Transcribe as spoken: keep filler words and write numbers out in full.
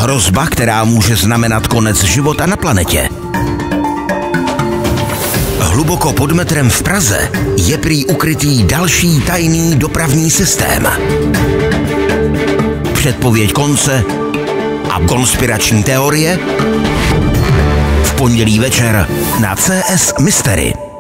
Hrozba, která může znamenat konec života na planetě. Hluboko pod metrem v Praze je prý ukrytý další tajný dopravní systém. Předpověď konce a konspirační teorie v pondělí večer na C S Mystery.